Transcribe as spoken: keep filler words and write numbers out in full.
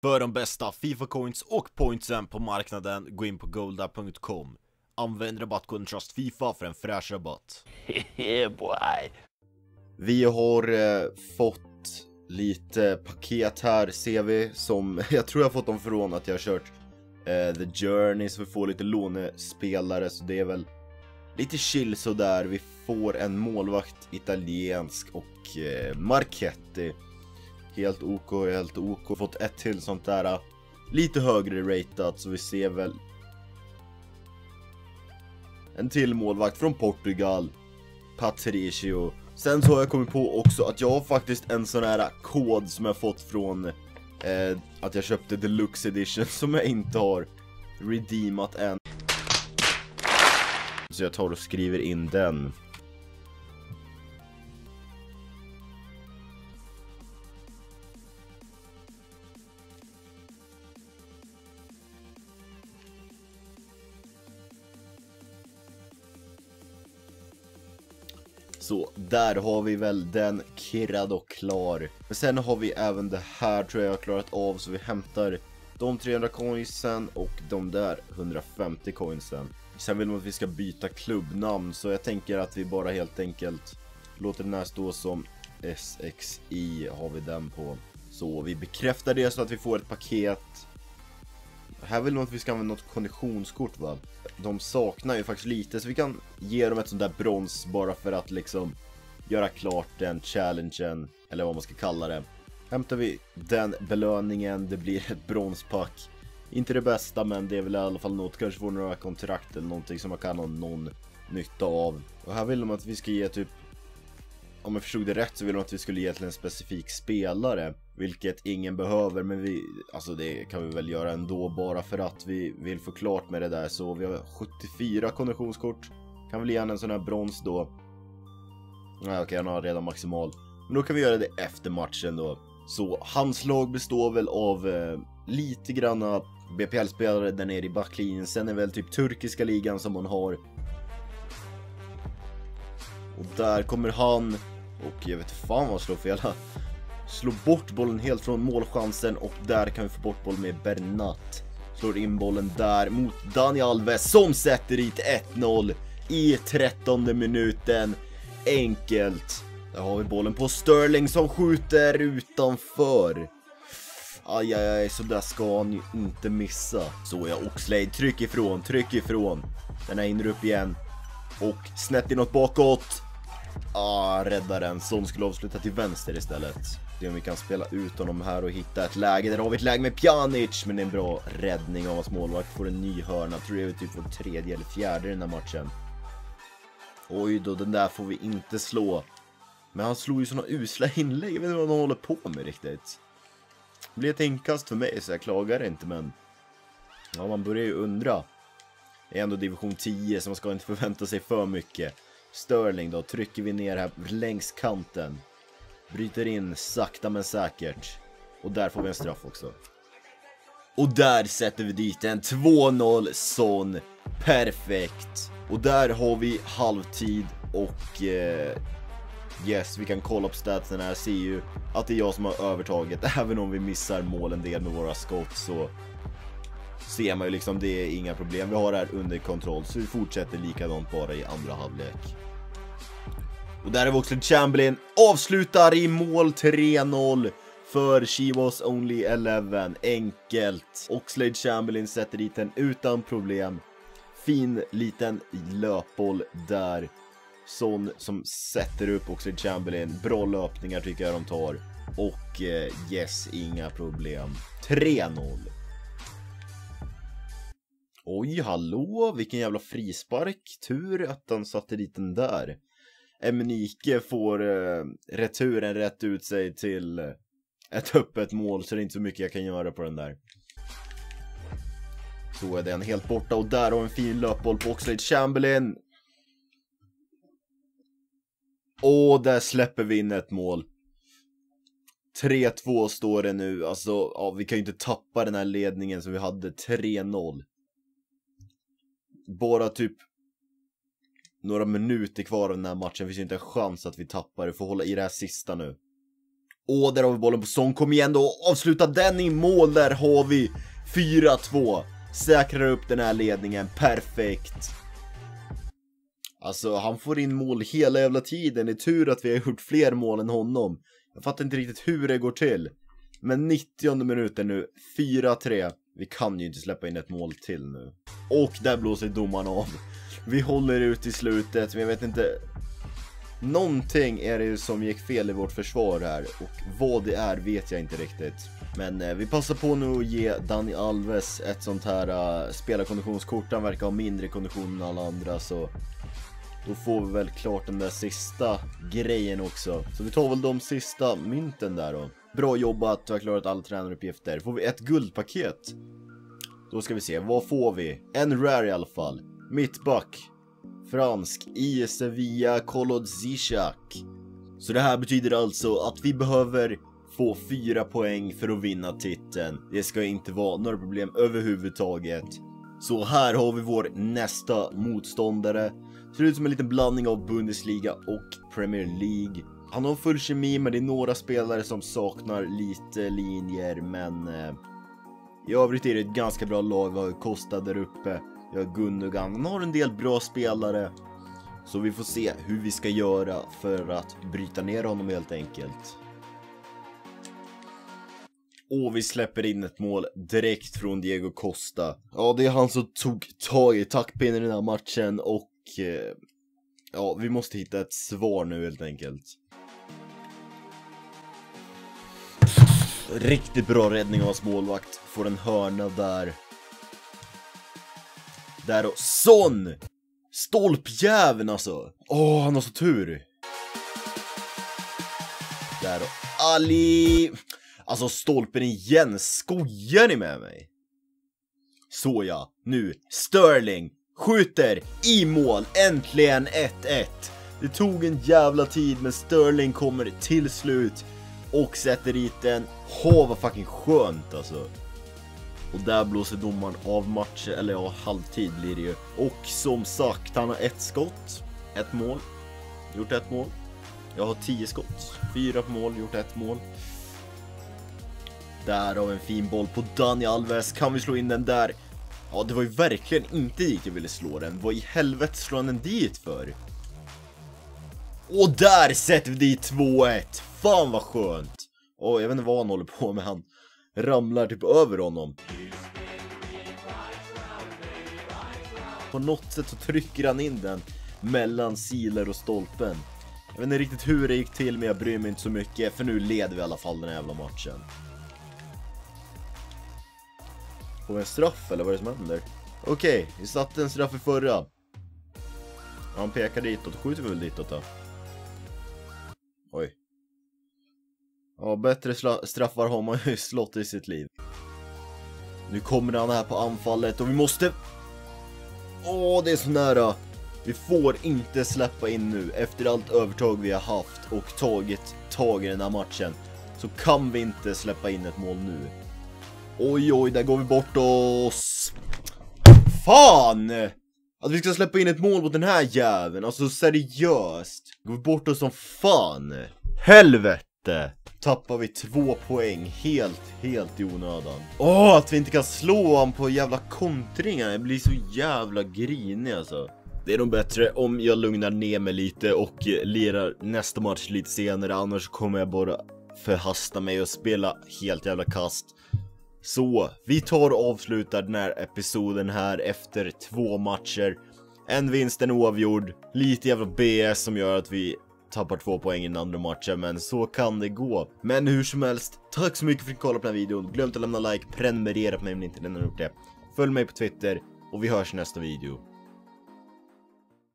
För de bästa FIFA-coins och pointsen på marknaden, gå in på golda punkt com. Använd rabattkoden TRUSTFIFA för en fräsch rabatt. Yeah, boy. Vi har eh, fått lite paket här, ser vi, som jag tror jag har fått dem från att jag har kört eh, The Journey, så vi får lite lånespelare, så det är väl lite chill sådär. Vi får en målvakt, italiensk, och eh, Marchetti. Helt OK, helt OK. Fått ett till sånt där lite högre ratat, så vi ser väl en till målvakt från Portugal, Patricio. Sen så har jag kommit på också att jag har faktiskt en sån här kod som jag fått från eh, att jag köpte Deluxe Edition som jag inte har redeemat än. Så jag tar och skriver in den. Så där har vi väl den kirrad och klar. Men sen har vi även det här, tror jag jag har klarat av. Så vi hämtar de trehundra coinsen och de där hundrafemtio coinsen. Sen vill man att vi ska byta klubbnamn, så jag tänker att vi bara helt enkelt låter den här stå som S X I, har vi den på. Så vi bekräftar det så att vi får ett paket. Här vill man att vi ska använda något konditionskort, va? De saknar ju faktiskt lite, så vi kan ge dem ett sånt där brons bara för att liksom göra klart den challengen, eller vad man ska kalla det. Hämtar vi den belöningen, det blir ett bronspack. Inte det bästa, men det är väl i alla fall något. Kanske får några kontrakt eller någonting som man kan ha någon nytta av. Och här vill de att vi ska ge typ, om jag förstod det rätt, så vill de att vi skulle ge till en specifik spelare, vilket ingen behöver, men vi, alltså det kan vi väl göra ändå, bara för att vi vill få klart med det där. Så vi har sjuttiofyra konditionskort. Kan väl ge en sån här brons då. Nej, okej, han har redan maximal. Men då kan vi göra det efter matchen då. Så hans lag består väl av eh, lite granna B P L-spelare där nere i backlinjen. Sen är väl typ turkiska ligan som man har. Och där kommer han. Och jag vet fan vad slår fel. Slår bort bollen helt från målchansen. Och där kan vi få bort bollen med Bernat. Slår in bollen där mot Dani Alves, som sätter dit ett noll i trettonde minuten. Enkelt. Där har vi bollen på Sterling som skjuter utanför. Aj, aj, aj, så där ska han ju inte missa. Så ja, Oxlade, tryck ifrån, tryck ifrån. Den här hinner upp igen. Och snett inåt bakåt. Ah, räddar den. Som skulle avsluta till vänster istället. Det är om vi kan spela ut honom här och hitta ett läge. Där har vi ett läge med Pjanic. Men det är en bra räddning av hans målvakt. Får en ny hörna. Tror jag är typ vår tredje eller fjärde i den här matchen. Oj då, den där får vi inte slå. Men han slog ju såna usla inlägg. Jag vet inte vad han håller på med riktigt. Det blir ett inkast för mig, så jag klagar inte, men ja, man börjar ju undra. Det är ändå division tio, så man ska inte förvänta sig för mycket. Sterling då, trycker vi ner här längs kanten. Bryter in sakta men säkert. Och där får vi en straff också. Och där sätter vi dit en två noll sån. Perfekt. Och där har vi halvtid och eh, yes, vi kan kolla på statsen här. Ser ju att det är jag som har övertaget. Även om vi missar mål en del med våra skott, så ser man ju liksom, det är inga problem. Vi har det här under kontroll, så vi fortsätter likadant bara i andra halvlek. Och där är vi också Chamberlain. Avslutar i mål, tre noll. För she was only eleven. Enkelt. Oxlade Chamberlain sätter dit den utan problem. Fin liten löpboll där. Sån som sätter upp Oxlade Chamberlain. Bra löpningar tycker jag de tar. Och eh, yes, inga problem. tre noll. Oj, hallå, vilken jävla frispark. Tur att han satte dit den där. Emenike får eh, returen rätt ut sig till eh, ett öppet mål, så det är inte så mycket jag kan göra på den där. Så är den helt borta, och där har en fin löpboll på Oxlade Chamberlain. Och där släpper vi in ett mål. tre två står det nu. Alltså, ja, vi kan ju inte tappa den här ledningen som vi hade, tre noll. Bara typ några minuter kvar av den här matchen. Det finns ju inte en chans att vi tappar det. Får hålla i det här sista nu. Och där har vi bollen på Son, kom igen då, avsluta den i mål, där har vi fyra två. Säkrar upp den här ledningen, perfekt. Alltså han får in mål hela jävla tiden, det är tur att vi har gjort fler mål än honom. Jag fattar inte riktigt hur det går till. Men nittionde minuten nu, fyra tre. Vi kan ju inte släppa in ett mål till nu. Och där blåser domaren av. Vi håller ut i slutet, men jag vet inte. Någonting är det ju som gick fel i vårt försvar här. Och vad det är vet jag inte riktigt. Men eh, vi passar på nu att ge Dani Alves ett sånt här uh, spelarkonditionskort. Han verkar ha mindre kondition än alla andra, så då får vi väl klart den där sista grejen också. Så vi tar väl de sista mynten där då. Bra jobbat, du har klarat alla tränaruppgifter. Får vi ett guldpaket? Då ska vi se, vad får vi? En rare i alla fall. Mittback. Fransk. I Sevilla Kolodziejczak. Så det här betyder alltså att vi behöver få fyra poäng för att vinna titeln. Det ska inte vara några problem överhuvudtaget. Så här har vi vår nästa motståndare. Ser ut som en liten blandning av Bundesliga och Premier League. Han har full kemi, men det är några spelare som saknar lite linjer. Men eh, i övrigt är det ett ganska bra lag. Vi har Costa där uppe. Vi har Gundogan. Han har en del bra spelare. Så vi får se hur vi ska göra för att bryta ner honom helt enkelt. Och vi släpper in ett mål direkt från Diego Costa. Ja, det är han som tog tag i taktpinnen i den här matchen. Och eh, ja, vi måste hitta ett svar nu helt enkelt. Riktigt bra räddning av hans målvakt. Får en hörna där. Där och Son! Stolpjäveln alltså. Åh, han har så tur. Där och Ali. Alltså stolpen igen. Skojar ni med mig? Så ja, nu Sterling skjuter i mål. Äntligen ett ett. Det tog en jävla tid, men Sterling kommer till slut och sätter dit den. Åh, vad fucking skönt alltså. Och där blåser domaren av matchen, eller ja, halvtid blir det ju. Och som sagt, han har ett skott, ett mål, gjort ett mål. Jag har tio skott, fyra på mål, gjort ett mål. Där har vi en fin boll på Dani Alves, kan vi slå in den där? Ja, det var ju verkligen inte dit jag ville slå den. Vad i helvete slår han den dit för? Och där sätter vi dit två ett. Fan vad skönt. Åh, jag vet inte vad han håller på med, han ramlar typ över honom. På något sätt så trycker han in den mellan silar och stolpen. Jag vet inte riktigt hur det gick till, men jag bryr mig inte så mycket, för nu leder vi i alla fall den här jävla matchen. Får vi en straff eller vad är det som händer? Okej, vi satte en straff i förra. Han pekar ditåt, skjuter vi väl ditåt då? Oj. Ja, bättre straffar har man ju slått i sitt liv. Nu kommer han här på anfallet och vi måste... Åh, det är så nära. Vi får inte släppa in nu. Efter allt övertag vi har haft och tagit tag i den här matchen, så kan vi inte släppa in ett mål nu. Oj, oj, där går vi bort oss. Fan! Att vi ska släppa in ett mål mot den här jäveln. Alltså seriöst. Går vi bort oss som fan. Helvete. Tappar vi två poäng helt, helt i onödan. Åh, att vi inte kan slå honom på jävla kontringar. Jag blir så jävla grinig alltså. Det är nog bättre om jag lugnar ner mig lite och lirar nästa match lite senare. Annars kommer jag bara förhasta mig och spela helt jävla kast. Så, vi tar och avslutar den här episoden här efter två matcher. En vinst, en oavgjord. Lite jävla B S som gör att vi tappar två poäng i den andra matchen, men så kan det gå. Men hur som helst, tack så mycket för att ni kollade på den här videon. Glöm inte att lämna like, prenumerera på mig om ni inte redan har gjort det. Följ mig på Twitter och vi hörs i nästa video.